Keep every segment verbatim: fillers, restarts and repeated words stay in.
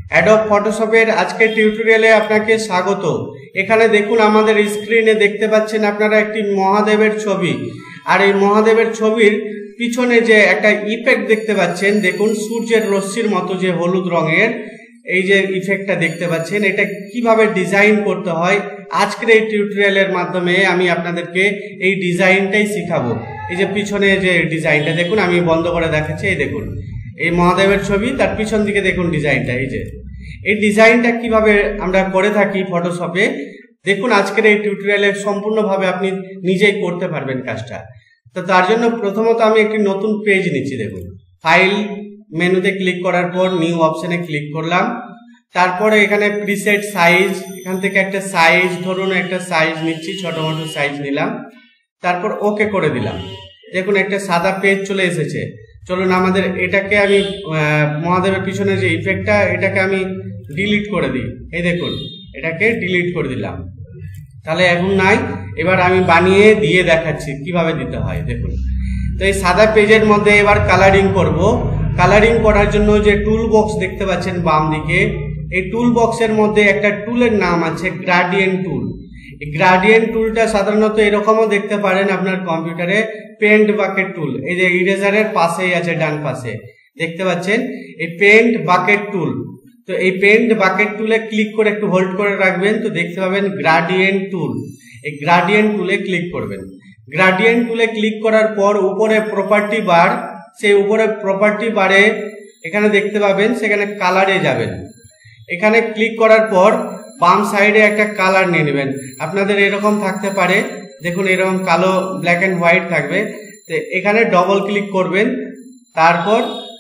Adobe ফটোশপের আজকের টিউটোরিয়ালে আপনাকে স্বাগত। এখানে দেখুন আমাদের স্ক্রিনে দেখতে পাচ্ছেন আপনারা একটি মহাদেবের ছবি, আর এই মহাদেবের ছবির পিছনে যে একটা ইফেক্ট দেখতে পাচ্ছেন, দেখুন সূর্যের রশ্মির মতো যে হলুদ রঙের এই যে ইফেক্টটা দেখতে পাচ্ছেন, এটা কিভাবে ডিজাইন করতে হয় আজকের এই টিউটোরিয়ালের মাধ্যমে আমি আপনাদেরকে এই ডিজাইনটাই শিখাবো। এই যে পিছনে যে ডিজাইনটা দেখুন, আমি বন্ধ করে দেখাচ্ছি। এই দেখুন এই মহাদেবের ছবি, তার পিছন দিকে দেখুন ডিজাইনটা। এই যে এই ডিজাইনটা কিভাবে আমরা করে থাকি ফটোশপে, দেখুন আজকের এই টিউটোরিয়ালে সম্পূর্ণভাবে আপনি নিজেই করতে পারবেন কাজটা। তো তার জন্য প্রথমত আমি একটি নতুন পেজ নিচ্ছি। দেখুন ফাইল মেনুতে ক্লিক করার পর নিউ অপশনে ক্লিক করলাম, তারপরে এখানে প্রিসেট সাইজ, এখান থেকে একটা সাইজ ধরুন একটা সাইজ নিচ্ছি, ছোট মোটো সাইজ নিলাম, তারপর ওকে করে দিলাম। দেখুন একটা সাদা পেজ চলে এসেছে। চলুন আমাদের এটাকে আমি মহাদেবের পিছনে যে ইফেক্টটা, এটাকে আমি ডিলিট করে দিই। এই দেখুন এটাকে ডিলিট করে দিলাম, তাহলে এখন নাই। এবার আমি বানিয়ে দিয়ে দেখাচ্ছি কিভাবে দিতে হয়। দেখুন তো এই সাদা পেজের মধ্যে এবার কালারিং করব। কালারিং করার জন্য যে টুল বক্স দেখতে পাচ্ছেন বাম দিকে, এই টুল বক্সের মধ্যে একটা টুলের নাম আছে গ্রাডিয়েন্ট টুল। এই গ্রাডিয়েন্ট টুলটা সাধারণত এরকমও দেখতে পারেন আপনার কম্পিউটারে, পেন্ট বাকেট টুল। এই যে ইরেজারের পাশেই আছে, ডান পাশে দেখতে পাচ্ছেন এই পেন্ট বাকেট টুল। তো এই পেন্ট বাকেট টুলে ক্লিক করে একটু হোল্ড করে রাখবেন, তো দেখতে পাবেন গ্রাডিয়েন্ট টুল। এই গ্রাডিয়েন্ট টুলে ক্লিক করবেন। গ্রাডিয়েন্ট টুলে ক্লিক করার পর উপরে প্রপার্টি বার, সেই উপরে প্রপার্টি বারে এখানে দেখতে পাবেন, সেখানে কালারে যাবেন। এখানে ক্লিক করার পর বাম সাইডে একটা কালার নিয়ে নেবেন। আপনাদের এরকম থাকতে পারে, দেখুন এরকম কালো ব্ল্যাক অ্যান্ড হোয়াইট থাকবে। তো এখানে ডবল ক্লিক করবেন, তারপর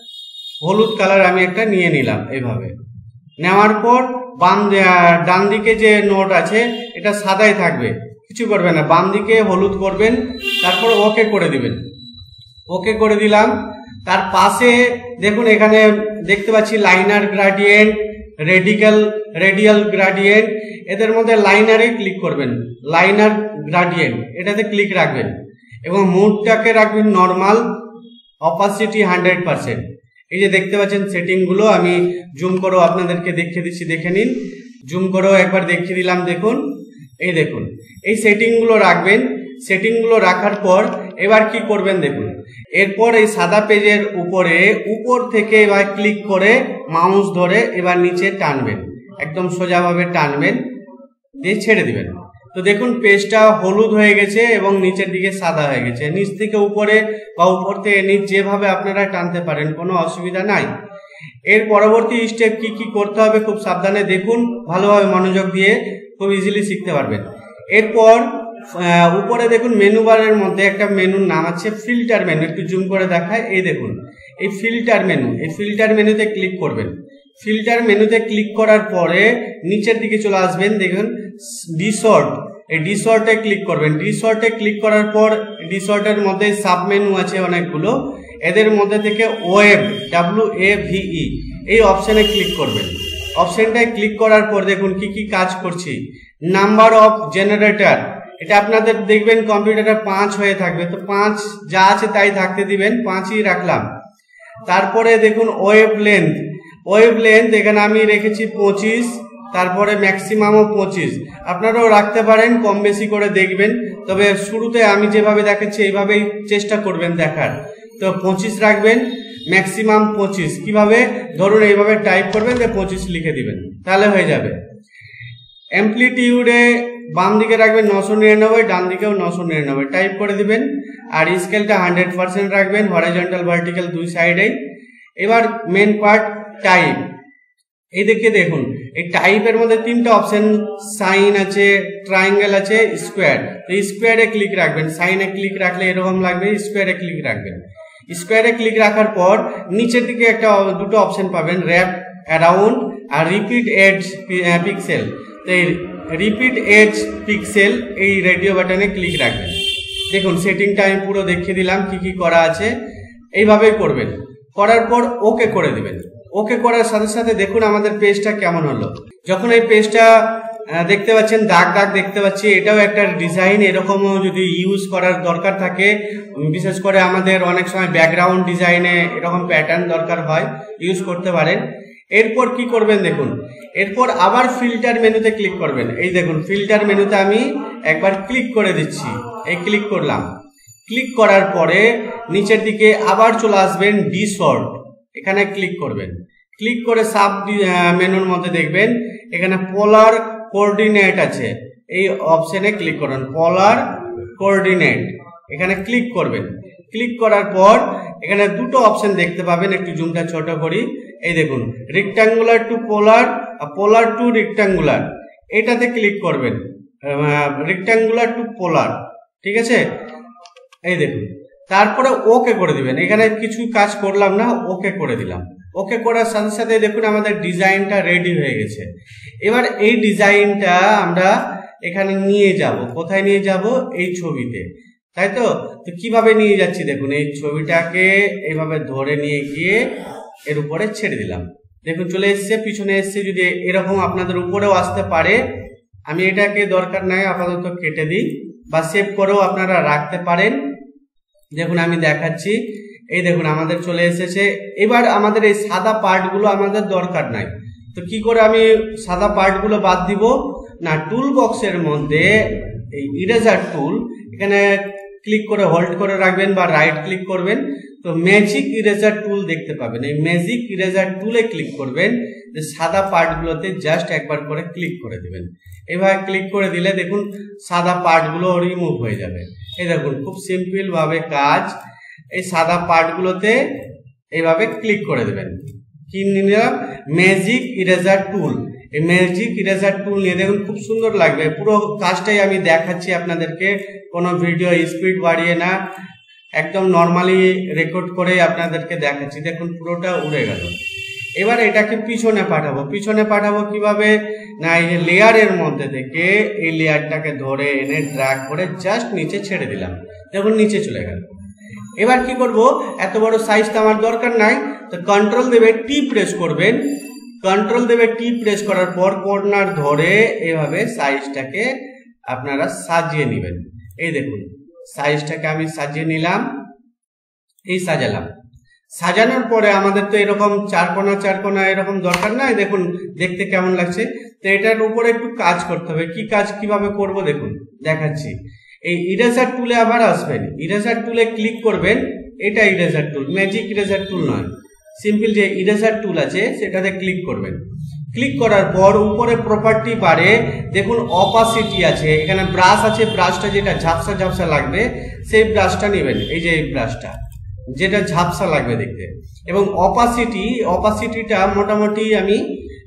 হলুদ কালার আমি একটা নিয়ে নিলাম। এইভাবে নেওয়ার পর বাম ডান দিকে যে নোট আছে এটা সাদাই থাকবে, কিছু করবেন না। বাম দিকে হলুদ করবেন, তারপর ওকে করে দিবেন। ওকে করে দিলাম। তার পাশে দেখুন এখানে দেখতে পাচ্ছি linear gradient, radical radial gradient. এদের মধ্যে লাইনারে ক্লিক করবেন, লাইনার গ্রাডিয়েন্ট এটাতে ক্লিক রাখবেন এবং মুডটাকে রাখবেন নর্মাল, অপাসিটি হান্ড্রেড পার্সেন্ট। এই যে দেখতে পাচ্ছেন সেটিংগুলো আমি জুম করেও আপনাদেরকে দেখিয়ে দিচ্ছি, দেখে নিন। জুম করেও একবার দেখিয়ে দিলাম। দেখুন এই দেখুন এই সেটিংগুলো রাখবেন। সেটিংগুলো রাখার পর এবার কি করবেন দেখুন, এরপর এই সাদা পেজের উপরে উপর থেকে এবার ক্লিক করে মাউস ধরে এবার নিচে টানবেন, একদম সোজাভাবে টানবেন, দিয়ে ছেড়ে দিবেন। তো দেখুন পেজটা হলুদ হয়ে গেছে এবং নিচের দিকে সাদা হয়ে গেছে। নিচ থেকে উপরে বা উপর থেকে নিচ যেভাবে আপনারা টানতে পারেন, কোনো অসুবিধা নাই। এর পরবর্তী স্টেপ কি কি করতে হবে খুব সাবধানে দেখুন, ভালোভাবে মনোযোগ দিয়ে খুব ইজিলি শিখতে পারবেন। এরপর উপরে দেখুন মেনু বারের মধ্যে একটা মেনুর নাম আছে ফিল্টার মেনু, একটু জুম করে দেখায়। এই দেখুন এই ফিল্টার মেনু, এই ফিল্টার মেনুতে ক্লিক করবেন। ফিল্টার মেনুতে ক্লিক করার পরে নিচের দিকে চলে আসবেন, দেখুন ডিসর্ট, এই ডিসর্টে ক্লিক করবেন। ডিসর্টে ক্লিক করার পর ডিসর্টের মধ্যে সাব মেনু আছে অনেকগুলো, এদের মধ্যে থেকে web, W A V E, এই অপশানে ক্লিক করবেন। অপশানটায় ক্লিক করার পর দেখুন কি কি কাজ করছি। নাম্বার অফ জেনারেটর, এটা আপনাদের দেখবেন কম্পিউটারে পাঁচ হয়ে থাকবে, তো পাঁচ যা আছে তাই থাকতে দিবেন, পাঁচই রাখলাম। তারপরে দেখুন ওয়েব লেন্থ, ওয়েব লেন্থ এখানে আমি রেখেছি পঁচিশ, তারপরে ম্যাক্সিমামও পঁচিশ। আপনারাও রাখতে পারেন, কম বেশি করে দেখবেন, তবে শুরুতে আমি যেভাবে দেখাচ্ছি এইভাবেই চেষ্টা করবেন দেখার। তো পঁচিশ রাখবেন, ম্যাক্সিমাম পঁচিশ। কিভাবে ধরুন এইভাবে টাইপ করবেন, যে পঁচিশ লিখে দিবেন, তাহলে হয়ে যাবে। অ্যামপ্লিটিউডে বাম দিকে রাখবেন নশো নিরানব্বই, ডান দিকেও নশো নিরানব্বই টাইপ করে দিবেন। আর স্কেলটা হান্ড্রেড পার্সেন্ট রাখবেন, হরাইজন্টাল ভার্টিক্যাল দুই সাইডেই। এবার মেন পার্ট টাইপ, এই দিকে দেখুন এই টাইপের মধ্যে তিনটা অপশন, সাইন আছে, ট্রায়াঙ্গেল আছে, স্কোয়ার। এই স্কোয়ারে ক্লিক রাখবেন, সাইনে ক্লিক রাখলে এরকম লাগবে, স্কোয়ারে ক্লিক রাখবেন। স্কোয়ারে ক্লিক রাখার পর নিচের দিকে একটা দুটো অপশন পাবেন, র্যাপ অ্যারাউন্ড আর রিপিট এজ পিক্সেল। তো এই রিপিট এজ পিক্সেল এই রেডিও বাটনে ক্লিক রাখবেন। দেখুন সেটিংটা আমি পুরো দেখিয়ে দিলাম কি কি করা আছে, এইভাবেই করবেন। করার পর ওকে করে দিবেন। ওকে করার সাথে সাথে দেখুন আমাদের পেজটা কেমন হলো। যখন এই পেজটা দেখতে পাচ্ছেন দাগ দাগ দেখতে পাচ্ছি, এটাও একটা ডিজাইন। এরকমও যদি ইউজ করার দরকার থাকে, বিশেষ করে আমাদের অনেক সময় ব্যাকগ্রাউন্ড ডিজাইনে এরকম প্যাটার্ন দরকার হয়, ইউজ করতে পারেন। এরপর কি করবেন দেখুন, এরপর আবার ফিল্টার মেনুতে ক্লিক করবেন। এই দেখুন ফিল্টার মেনুতে আমি একবার ক্লিক করে দিচ্ছি, এই ক্লিক করলাম। ক্লিক করার পরে নিচের দিকে আবার চলে আসবেন ডিসঅর্ট, এখানে ক্লিক করবেন। ক্লিক করে সাব মেনুর মধ্যে দেখবেন এখানে পোলার কোঅর্ডিনেট আছে, এই অপশনে ক্লিক করুন, পোলার কোঅর্ডিনেট, এখানে ক্লিক করবেন। ক্লিক করার পর এখানে দুটো অপশন দেখতে পাবেন, একটু জুমটা ছোট করি। এই দেখুন rectangular to polar, polar to rectangular, এটাতে ক্লিক করবেন, রেক্টাঙ্গুলার টু পোলার, ঠিক আছে। এই দেখুন তারপরে ওকে করে দিবেন, এখানে কিছু কাজ করলাম না, ওকে করে দিলাম। ওকে করার সাথে সাথে দেখুন আমাদের ডিজাইনটা রেডি হয়ে গেছে। এবার এই ডিজাইনটা আমরা এখানে নিয়ে যাব, কোথায় নিয়ে যাব, এই ছবিতে, তাই তো। তো কিভাবে নিয়ে যাচ্ছি দেখুন, এই ছবিটাকে এইভাবে ধরে নিয়ে গিয়ে এর উপরে ছেড়ে দিলাম, দেখুন চলে এসছে, পিছনে এসছে। যদি এরকম আপনাদের উপরেও আসতে পারে, আমি এটাকে দরকার নাই আপাতত কেটে দিই, বা সেভ করেও আপনারা রাখতে পারেন। দেখুন আমি দেখাচ্ছি, এই দেখুন আমাদের চলে এসেছে। এবার আমাদের এই সাদা পার্টগুলো আমাদের দরকার নাই, তো কি করে আমি সাদা পার্টগুলো বাদ দিব না, টুল বক্সের মধ্যে এই ইরেজার টুল, এখানে ক্লিক করে হোল্ড করে রাখবেন বা রাইট ক্লিক করবেন, তো ম্যাজিক ইরেজার টুল দেখতে পাবেন। এই ম্যাজিক ইরেজার টুলে ক্লিক করবেন, যে সাদা পার্টগুলোতে জাস্ট একবার করে ক্লিক করে দিবেন। এভাবে ক্লিক করে দিলে দেখুন সাদা পার্টগুলো রিমুভ হয়ে যাবে। এই দেখুন খুব সিম্পল ভাবে কাজ। এই সাদা পার্টগুলোতে এইভাবে ক্লিক করে দেবেন। কি নিলাম, ম্যাজিক ইরেজার টুল। এই ম্যাজিক ইরেজার টুল নিয়ে দেখুন খুব সুন্দর লাগবে। পুরো কাজটাই আমি দেখাচ্ছি আপনাদেরকে, কোনো ভিডিও স্পিড বাড়িয়ে না, একদম নর্মালি রেকর্ড করে আপনাদেরকে দেখাচ্ছি। দেখুন পুরোটা উড়ে গেল। এবার এটাকে পিছনে পাঠাবো। পিছনে পাঠাবো কিভাবে না, এই যে লেয়ারের মধ্যে থেকে এই লেয়ারটাকে ধরে এনে ড্র্যাগ করে জাস্ট নিচে ছেড়ে দিলাম, দেখুন নিচে চলে গেল। এবার কি করব, এত বড় সাইজটা আমার দরকার নাই, তো কন্ট্রোল দেবে টি প্রেস করবেন। কন্ট্রোল দেবে টি প্রেস করার পর কর্নার ধরে এভাবে সাইজটাকে আপনারা সাজিয়ে নেবেন। এই দেখুন সাইজটাকে আমি সাজিয়ে নিলাম, এই সাজালাম। সাজানোর পরে আমাদের তো এরকম চার কোনা চার কোনা এরকম দরকার নাই, দেখুন দেখতে কেমন লাগছে। তো এটার উপরে একটু কাজ করতে হবে। কি কাজ কিভাবে করব দেখুন দেখাচ্ছি। এই ইরেজার টুলে আবার আসবেন, ইরেজার টুলে ক্লিক করবেন, এটা eraser tool, magic eraser tool নয়, সিম্পল যে ইরেজার টুল আছে সেটাতে ক্লিক করবেন। ক্লিক করার পর উপরে প্রপার্টি বারে দেখুন অপাসিটি আছে, এখানে ব্রাশ আছে, ব্রাশটা যেটা ঝাপসা ঝাপসা লাগবে সেই ব্রাশটা নেবেন, এই যে এই ব্রাশটা যেটা ঝাপসা লাগবে দেখতে। এবং অপাসিটি, অপাসিটিটা মোটামুটি আমি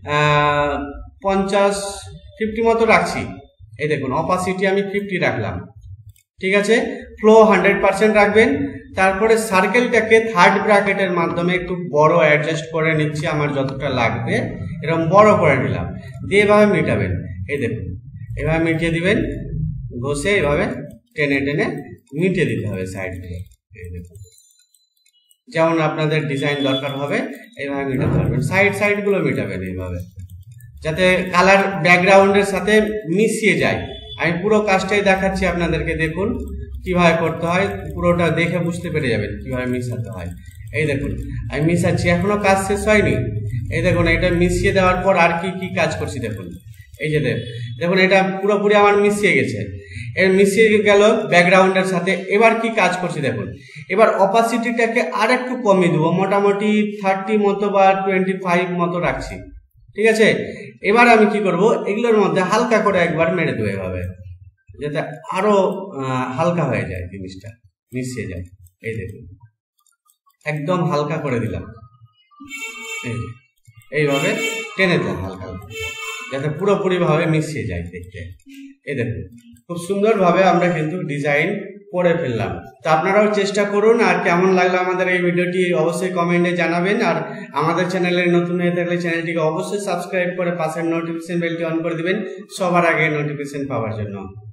পঞ্চাশ ফিফটি মতো রাখছি। এই দেখুন অপাসিটি আমি ফিফটি রাখলাম, ঠিক আছে। ফ্লো হান্ড্রেড পার্সেন্ট রাখবেন। তারপরে সার্কেলটাকে থার্ড ব্র্যাকেটের মাধ্যমে একটু বড় অ্যাডজাস্ট করে নিচ্ছি, আমার যতটা লাগবে এরকম বড় করে নিলাম, দিয়ে এভাবে মিটাবেন। এই দেখুন এভাবে মিটিয়ে দিবেন, ঘষে এভাবে টেনে টেনে মিটিয়ে দিতে হবে সাইড দিয়ে। এই দেখুন যেমন আপনাদের ডিজাইন দরকার হবে এইভাবে মিটাতে পারবেন। সাইড সাইড গুলো মিটাবেন এইভাবে, যাতে কালার ব্যাকগ্রাউন্ডের সাথে মিশিয়ে যায়। আমি পুরো কাজটাই দেখাচ্ছি আপনাদেরকে, দেখুন কিভাবে করতে হয়, পুরোটা দেখে বুঝতে পেরে যাবেন কিভাবে মিশাতে হয়। এই দেখুন আমি মিশাচ্ছি, এখনো কাজ শেষ হয়নি। এই দেখুন এটা মিশিয়ে দেওয়ার পর আর কি কি কাজ করছি দেখুন। এই যে দেখুন এটা পুরোপুরি আমার মিশিয়ে গেছে, এর মিশিয়ে গেল ব্যাকগ্রাউন্ডের সাথে। এবার কি কাজ করছি দেখুন, এবার অপাসিটিটাকে আর একটু কমিয়ে দেবো, মোটামুটি থার্টি মতো বা টোয়েন্টি ফাইভ মতো রাখছি, ঠিক আছে। এবার আমি কি করব, এগুলোর মধ্যে হালকা করে একবার মেরে দেবো এভাবে, যাতে আরো হালকা হয়ে যায়, জিনিসটা মিশিয়ে যায়। এই দেখুন একদম হালকা করে দিলাম, এই এইভাবে টেনে দিলাম হালকা যাতে পুরোপুরি ভাবে মিশিয়ে যায় দেখতে। এই দেখুন খুব সুন্দর ভাবে আমরা কিন্তু ডিজাইন করে ফেললাম। তো আপনারাও চেষ্টা করুন। আর কেমন লাগলো আমাদের এই ভিডিওটি অবশ্যই কমেন্টে জানাবেন। আর আমাদের চ্যানেলে নতুন হয়ে থাকলে চ্যানেলটিকে অবশ্যই সাবস্ক্রাইব করে পাশের নোটিফিকেশন বেলটি অন করে দিবেন সবার আগে নোটিফিকেশন পাওয়ার জন্য।